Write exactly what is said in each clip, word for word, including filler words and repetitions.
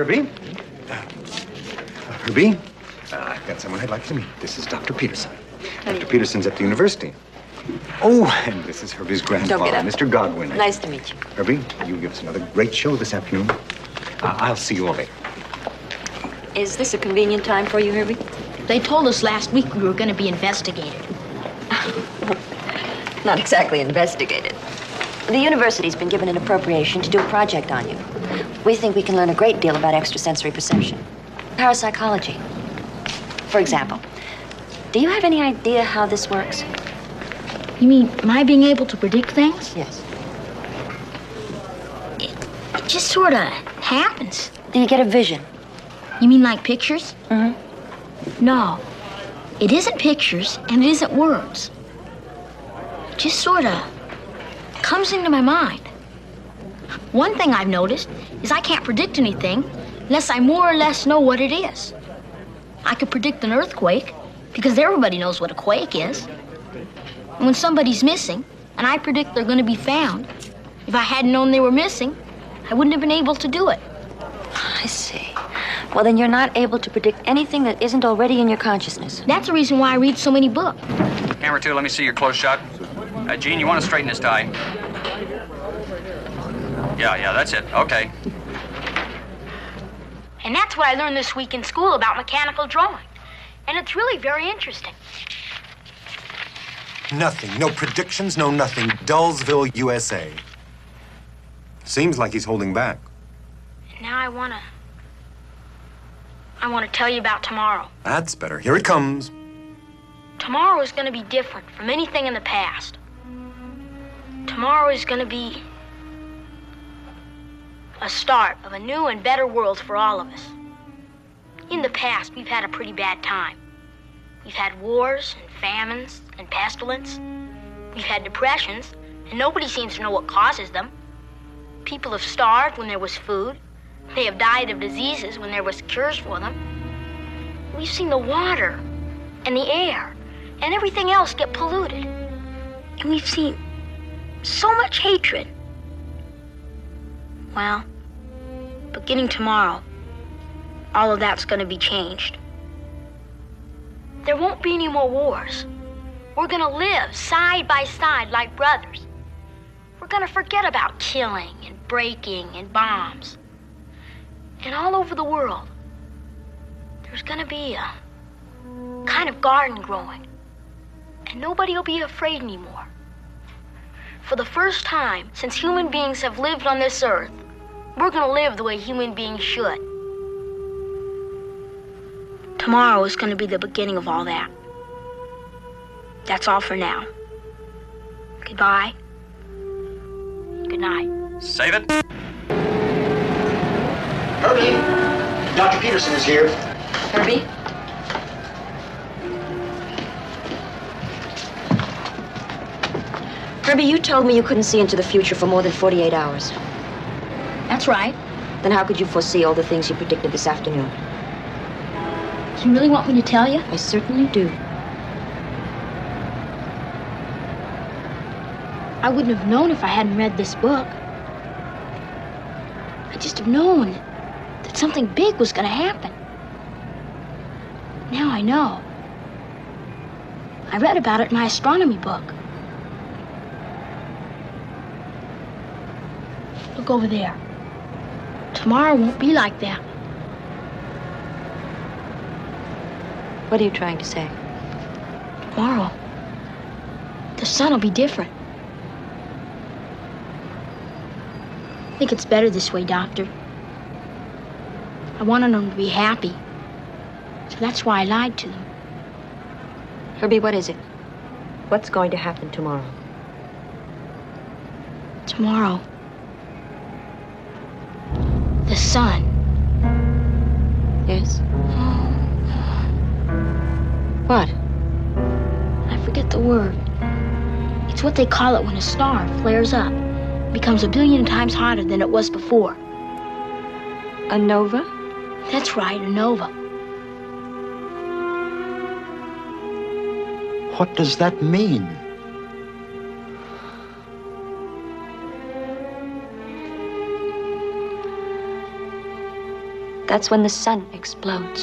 Herbie? Uh, Herbie? Uh, I've got someone I'd like to meet. This is Doctor Peterson. Doctor Peterson's at the university. Oh, and this is Herbie's grandfather, Mister Godwin. Nice to meet you. Herbie, you give us another great show this afternoon. Uh, I'll see you all later. Is this a convenient time for you, Herbie? They told us last week we were going to be investigated. Not exactly investigated. The university's been given an appropriation to do a project on you. We think we can learn a great deal about extrasensory perception. Parapsychology. For example, do you have any idea how this works? You mean my being able to predict things? Yes. It, it just sort of happens. Do you get a vision? You mean like pictures? Mm-hmm. No. It isn't pictures, and it isn't words. It just sort of comes into my mind. One thing I've noticed is I can't predict anything unless I more or less know what it is. I could predict an earthquake because everybody knows what a quake is. And when somebody's missing, and I predict they're going to be found, if I hadn't known they were missing, I wouldn't have been able to do it. I see. Well, then you're not able to predict anything that isn't already in your consciousness. That's the reason why I read so many books. Camera two, let me see your close shot. Uh, Gene, you want to straighten his tie? Yeah, yeah, that's it. Okay. And that's what I learned this week in school about mechanical drawing. And it's really very interesting. Nothing. No predictions, no nothing. Dullsville, U S A. Seems like he's holding back. And now I want to... I want to tell you about tomorrow. That's better. Here it comes. Tomorrow is going to be different from anything in the past. Tomorrow is going to be a start of a new and better world for all of us. In the past, we've had a pretty bad time. We've had wars and famines and pestilence. We've had depressions, and nobody seems to know what causes them. People have starved when there was food. They have died of diseases when there was cures for them. We've seen the water and the air and everything else get polluted. And we've seen so much hatred. Well, beginning tomorrow, all of that's going to be changed. There won't be any more wars. We're going to live side by side like brothers. We're going to forget about killing and breaking and bombs. And all over the world, there's going to be a kind of garden growing. And nobody will be afraid anymore. For the first time since human beings have lived on this earth, we're going to live the way human beings should. Tomorrow is going to be the beginning of all that. That's all for now. Goodbye. Good night. Save it. Herbie, Doctor Peterson is here. Herbie? Herbie, you told me you couldn't see into the future for more than forty-eight hours. That's right. Then how could you foresee all the things you predicted this afternoon? Do you really want me to tell you? I certainly do. I wouldn't have known if I hadn't read this book. I just have known that something big was going to happen. Now I know. I read about it in my astronomy book. Look over there. Tomorrow won't be like that. What are you trying to say? Tomorrow, the sun will be different. I think it's better this way, Doctor. I wanted them to be happy. So that's why I lied to them. Herbie, what is it? What's going to happen tomorrow? Tomorrow, the sun. Yes? What? I forget the word. It's what they call it when a star flares up. Becomes a billion times hotter than it was before. A nova? That's right, a nova. What does that mean? That's when the sun explodes.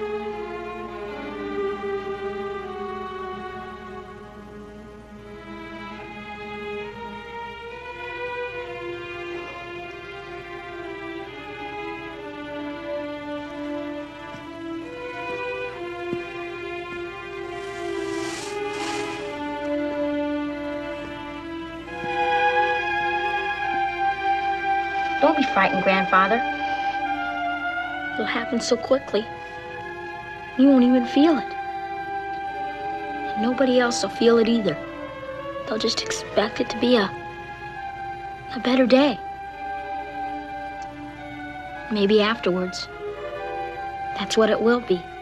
Don't be frightened, Grandfather. It'll happen so quickly. You won't even feel it. And nobody else will feel it either. They'll just expect it to be a... a better day. Maybe afterwards, that's what it will be.